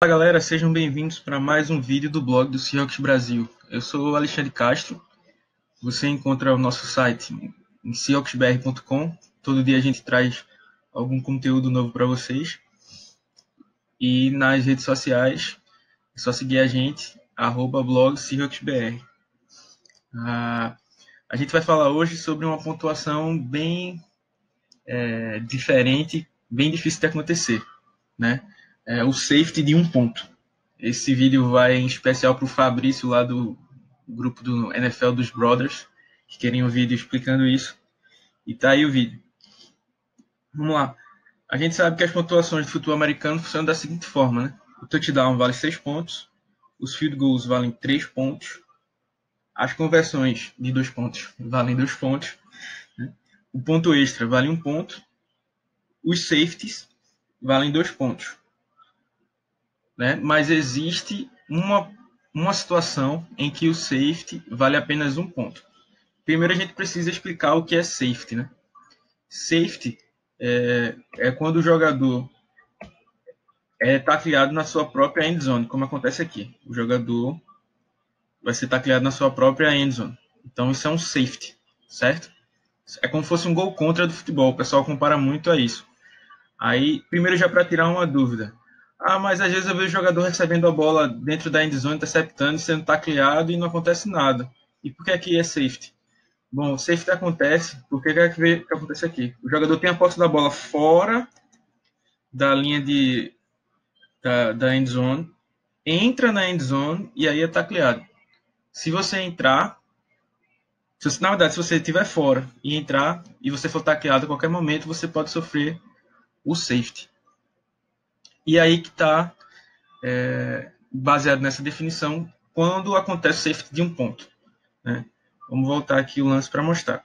Fala galera, sejam bem-vindos para mais um vídeo do blog do Seahawks Brasil. Eu sou o Alexandre Castro. Você encontra o nosso site em seahawksbr.com. Todo dia a gente traz algum conteúdo novo para vocês. E nas redes sociais é só seguir a gente, @blog SeahawksBR. A gente vai falar hoje sobre uma pontuação bem diferente, bem difícil de acontecer, né? O safety de 1 ponto. Esse vídeo vai em especial para o Fabrício lá do grupo do NFL dos Brothers, que queriam um vídeo explicando isso. E tá aí o vídeo. Vamos lá. A gente sabe que as pontuações de futebol americano funcionam da seguinte forma, né? O touchdown vale 6 pontos, os field goals valem 3 pontos, as conversões de 2 pontos valem 2 pontos, né? O ponto extra vale 1 ponto, os safeties valem 2 pontos. Né? Mas existe uma situação em que o safety vale apenas 1 ponto. Primeiro a gente precisa explicar o que é safety. Né? Safety é quando o jogador tacleado na sua própria end zone, como acontece aqui. O jogador vai ser tacleado na sua própria end zone. Então isso é um safety, certo? É como se fosse um gol contra do futebol. O pessoal compara muito a isso. Aí, primeiro já para tirar uma dúvida. Mas às vezes eu vejo o jogador recebendo a bola dentro da endzone, interceptando, sendo tacleado e não acontece nada. E por que aqui é safety? Bom, safety acontece, porque o que acontece aqui? O jogador tem a posse da bola fora da linha da endzone, entra na endzone e aí é tacleado. Se você entrar, na verdade, se você estiver fora e entrar e você for tacleado a qualquer momento, você pode sofrer o safety. E aí que está, baseado nessa definição, quando acontece o safety de 1 ponto. Né? Vamos voltar aqui o lance para mostrar.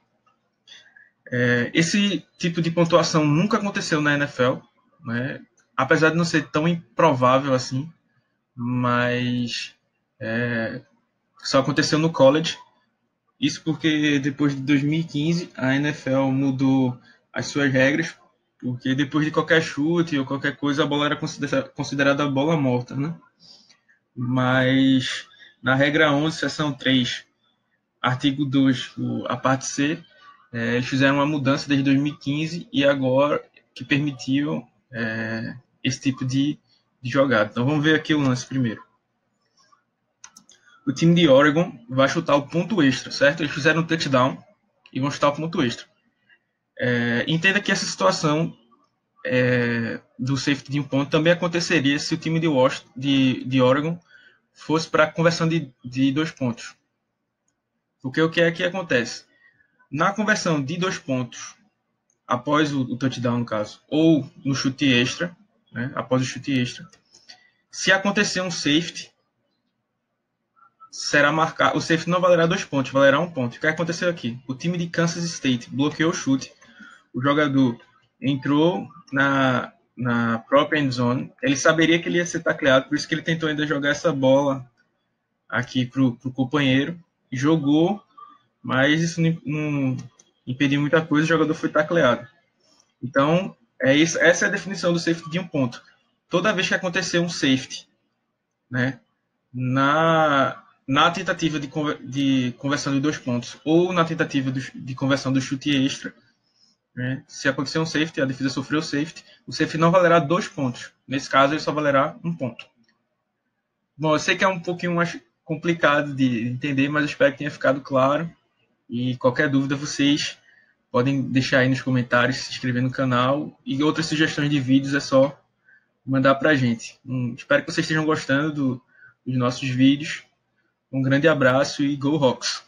Esse tipo de pontuação nunca aconteceu na NFL, né? Apesar de não ser tão improvável assim, mas só aconteceu no college. Isso porque depois de 2015 a NFL mudou as suas regras, porque depois de qualquer chute ou qualquer coisa, a bola era considerada bola morta, né? Mas na regra 11, seção 3, artigo 2, a parte C, eles fizeram uma mudança desde 2015 e agora que permitiu esse tipo de jogada. Então vamos ver aqui o lance primeiro. O time de Oregon vai chutar o ponto extra, certo? Eles fizeram um touchdown e vão chutar o ponto extra. Entenda que essa situação do safety de 1 ponto também aconteceria se o time de Oregon fosse para a conversão de 2 pontos. Porque o que é que acontece? Na conversão de 2 pontos, após o touchdown, no caso, ou no chute extra, né, após o chute extra, se acontecer um safety, será marcado. O safety não valerá 2 pontos, valerá 1 ponto. O que aconteceu aqui? O time de Kansas State bloqueou o chute, o jogador entrou na própria end zone, ele saberia que ele ia ser tacleado, por isso que ele tentou ainda jogar essa bola aqui para o companheiro, jogou, mas isso não impediu muita coisa, o jogador foi tacleado. Então, essa é a definição do safety de 1 ponto. Toda vez que acontecer um safety, né, na tentativa de conversão de 2 pontos ou na tentativa de conversão do chute extra, né, se acontecer um safety, a defesa sofreu o safety não valerá 2 pontos. Nesse caso, ele só valerá 1 ponto. Bom, eu sei que é um pouquinho mais complicado de entender, mas eu espero que tenha ficado claro. E qualquer dúvida, vocês podem deixar aí nos comentários, se inscrever no canal. E outras sugestões de vídeos é só mandar pra gente. Espero que vocês estejam gostando dos nossos vídeos. Um grande abraço e Go Hawks!